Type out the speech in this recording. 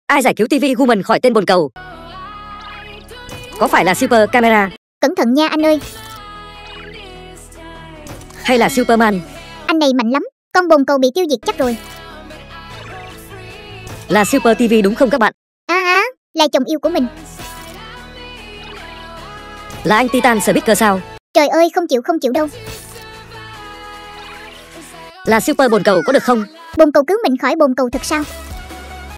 Ai giải cứu TV Woman khỏi tên bồn cầu? Có phải là Super Camera? Cẩn thận nha anh ơi. Hay là Superman? Anh này mạnh lắm, con bồn cầu bị tiêu diệt chắc rồi. Là Super TV đúng không các bạn? Là chồng yêu của mình. Là anh Titan Speaker sao? Trời ơi, không chịu đâu. Là Super bồn cầu có được không? Bồn cầu cứu mình khỏi bồn cầu thật sao?